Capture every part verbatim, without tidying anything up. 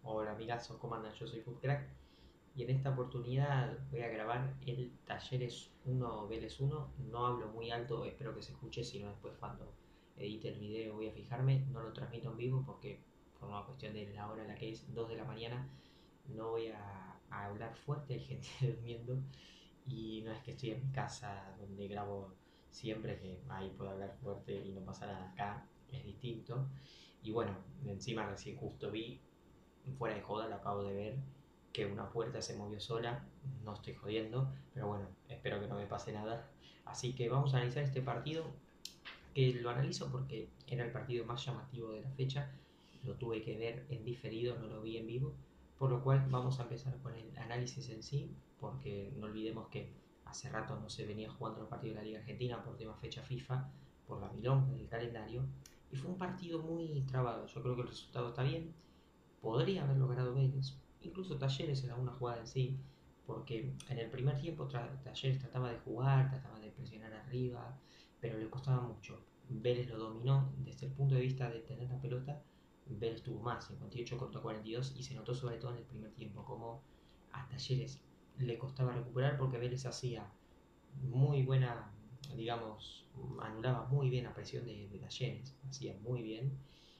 Hola amigazo, ¿cómo andan? Yo soy Foodcrack y en esta oportunidad voy a grabar el Talleres uno Vélez uno. No hablo muy alto, espero que se escuche, sino después cuando edite el video voy a fijarme. No lo transmito en vivo porque por una cuestión de la hora en la que es dos de la mañana no voy a, a hablar fuerte, hay gente durmiendo y no es que estoy en mi casa donde grabo siempre, que ahí puedo hablar fuerte y no pasa nada. Acá es distinto. Y bueno, encima recién justo vi, fuera de joda, lo acabo de ver, que una puerta se movió sola. No estoy jodiendo, pero bueno, espero que no me pase nada. Así que vamos a analizar este partido, que lo analizo porque era el partido más llamativo de la fecha. Lo tuve que ver en diferido, no lo vi en vivo. Por lo cual vamos a empezar con el análisis en sí, porque no olvidemos que hace rato no se venía jugando los partidos de la Liga Argentina por tema fecha FIFA, por la milonga del calendario. Y fue un partido muy trabado. Yo creo que el resultado está bien, podría haber logrado Vélez, incluso Talleres en alguna jugada en sí, porque en el primer tiempo tra Talleres trataba de jugar, trataba de presionar arriba, pero le costaba mucho. Vélez lo dominó desde el punto de vista de tener la pelota. Vélez tuvo más, cincuenta y ocho contra cuarenta y dos, y se notó sobre todo en el primer tiempo como a Talleres le costaba recuperar porque Vélez hacía muy buena, digamos, anulaba muy bien la presión de, de Talleres, hacía muy bien,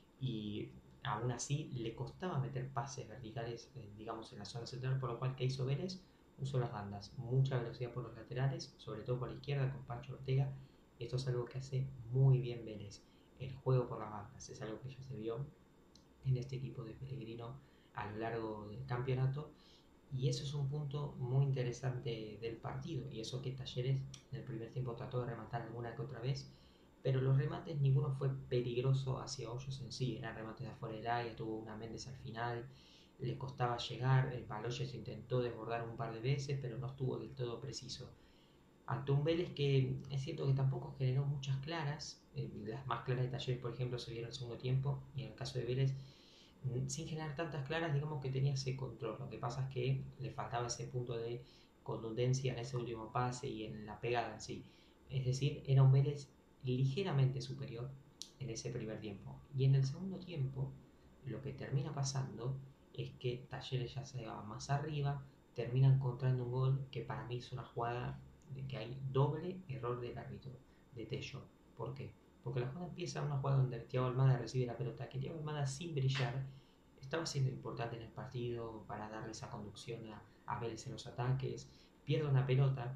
y aún así le costaba meter pases verticales, eh, digamos, en la zona central, por lo cual que hizo Vélez usó las bandas, mucha velocidad por los laterales, sobre todo por la izquierda con Pancho Ortega. Esto es algo que hace muy bien Vélez, el juego por las bandas, es algo que ya se vio en este equipo de Pellegrino a lo largo del campeonato, y eso es un punto muy interesante del partido. Y eso que Talleres en el primer tiempo trató de rematar alguna que otra vez, pero los remates ninguno fue peligroso hacia hoyos en sí. Eran remates de afuera del área, tuvo una Méndez al final, le costaba llegar. El Baloyes intentó desbordar un par de veces, pero no estuvo del todo preciso. Ante un Vélez que es cierto que tampoco generó muchas claras, eh, las más claras de Talleres, por ejemplo, se vieron en el segundo tiempo, y en el caso de Vélez sin generar tantas claras, digamos que tenía ese control. Lo que pasa es que le faltaba ese punto de contundencia en ese último pase y en la pegada en sí. Es decir, era un Vélez ligeramente superior en ese primer tiempo. Y en el segundo tiempo, lo que termina pasando es que Talleres ya se va más arriba, termina encontrando un gol que para mí es una jugada de que hay doble error del árbitro, de Tello. ¿Por qué? Porque la jugada empieza una jugada donde Thiago Almada recibe la pelota, que Thiago Almada, sin brillar, estaba siendo importante en el partido para darle esa conducción a, a Vélez en los ataques. Pierde una pelota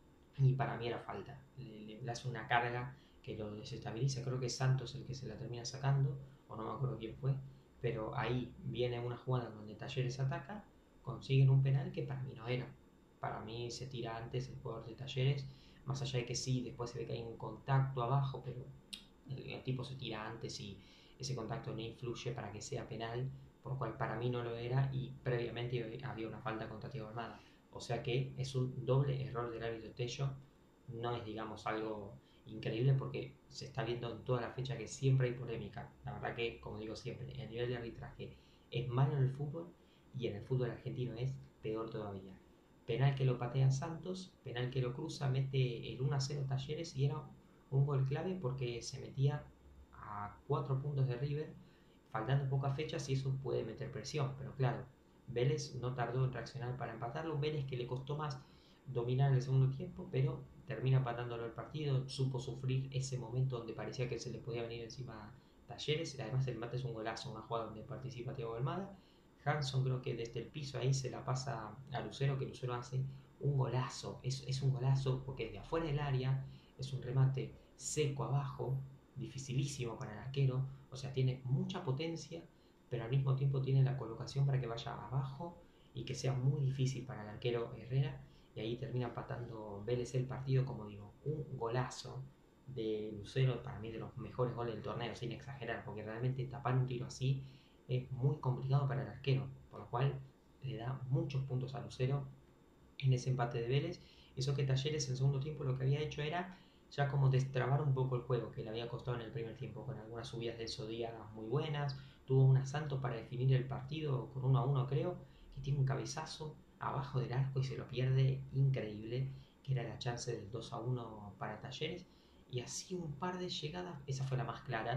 y para mí era falta. Le, le, le hace una carga que lo desestabiliza. Creo que es Santos el que se la termina sacando, o no me acuerdo quién fue. Pero ahí viene una jugada donde Talleres ataca, consiguen un penal que para mí no era. Para mí se tira antes el jugador de Talleres, más allá de que sí, después se ve que hay un contacto abajo, pero el, el tipo se tira antes y ese contacto no influye para que sea penal, por lo cual para mí no lo era, y previamente había una falta contra Thiago Almada. O sea que es un doble error del árbitro Tello. No es, digamos, algo increíble porque se está viendo en toda la fecha que siempre hay polémica. La verdad que, como digo siempre, el nivel de arbitraje es malo en el fútbol, y en el fútbol argentino es peor todavía. Penal que lo patea Santos, penal que lo cruza, mete el uno a cero Talleres, y era un gol clave porque se metía a cuatro puntos de River, faltando pocas fechas, y eso puede meter presión. Pero claro, Vélez no tardó en reaccionar para empatarlo. Un Vélez que le costó más dominar en el segundo tiempo, pero termina empatándolo el partido. Supo sufrir ese momento donde parecía que se le podía venir encima a Talleres. Además, el empate es un golazo, una jugada donde participa Thiago Almada. Hanson creo que desde el piso ahí se la pasa a Lucero, que Lucero hace un golazo. Es, es un golazo porque de afuera del área es un remate seco abajo, dificilísimo para el arquero. O sea, tiene mucha potencia, pero al mismo tiempo tiene la colocación para que vaya abajo y que sea muy difícil para el arquero Herrera. Y ahí termina empatando Vélez el partido, como digo, un golazo de Lucero, para mí de los mejores goles del torneo, sin exagerar, porque realmente tapar un tiro así es muy complicado para el arquero, por lo cual le da muchos puntos a Lucero en ese empate de Vélez. Eso que Talleres en segundo tiempo lo que había hecho era ya como destrabar un poco el juego, que le había costado en el primer tiempo, con algunas subidas de Sodía muy buenas. Tuvo un asalto para definir el partido con uno a uno, creo, que tiene un cabezazo abajo del arco y se lo pierde, increíble, que era la chance del dos a uno para Talleres. Y así un par de llegadas, esa fue la más clara,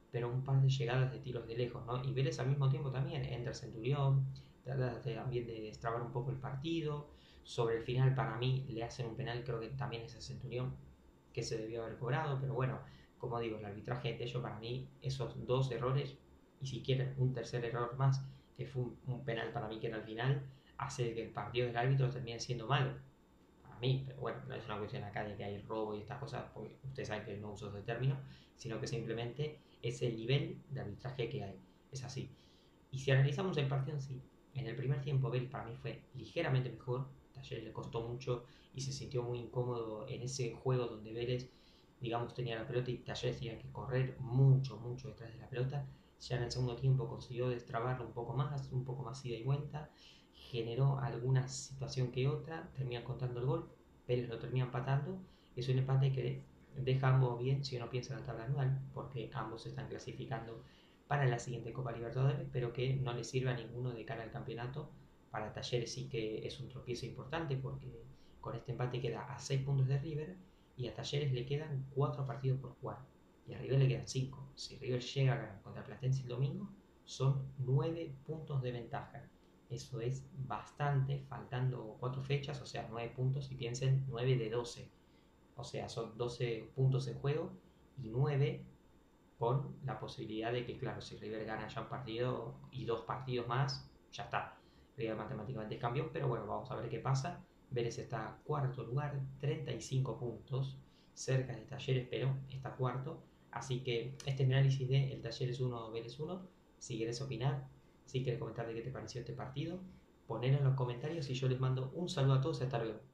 pero un par de llegadas de tiros de lejos, ¿no? Y Vélez al mismo tiempo también entra el Centurión, trata de, también de destrabar un poco el partido. Sobre el final, para mí, le hacen un penal, creo que también es el Centurión, que se debió haber cobrado, pero bueno, como digo, el arbitraje de ello para mí, esos dos errores, y si quieren un tercer error más, que fue un, un penal para mí que era al final, hace que el partido del árbitro termine siendo malo. Para mí, pero bueno, no es una cuestión acá de que hay robo y estas cosas, porque ustedes saben que no uso ese término, sino que simplemente es el nivel de arbitraje que hay. Es así. Y si analizamos el partido en sí, en el primer tiempo Vélez para mí fue ligeramente mejor. Talleres le costó mucho y se sintió muy incómodo en ese juego donde Vélez, digamos, tenía la pelota y Talleres tenía que correr mucho, mucho detrás de la pelota. Ya en el segundo tiempo consiguió destrabarlo un poco más, un poco más ida y vuelta. Generó alguna situación que otra, termina contando el gol. Vélez lo termina empatando. Es un empate que deja a ambos bien si uno piensa en la tabla anual, porque ambos se están clasificando para la siguiente Copa Libertadores, pero que no le sirve a ninguno de cara al campeonato. Para Talleres sí que es un tropiezo importante porque con este empate queda a seis puntos de River y a Talleres le quedan cuatro partidos por jugar y a River le quedan cinco. Si River llega a ganar contra Platense el domingo, son nueve puntos de ventaja. Eso es bastante, faltando cuatro fechas, o sea, nueve puntos y piensen nueve de doce. O sea, son doce puntos en juego y nueve con la posibilidad de que, claro, si River gana ya un partido y dos partidos más, ya está. River matemáticamente es campeón, pero bueno, vamos a ver qué pasa. Vélez está cuarto lugar, treinta y cinco puntos, cerca de Talleres, pero está cuarto. Así que este es mi análisis de el Talleres uno, Vélez uno. Si quieres opinar, si quieres comentar de qué te pareció este partido, ponelo en los comentarios y yo les mando un saludo a todos. Hasta luego.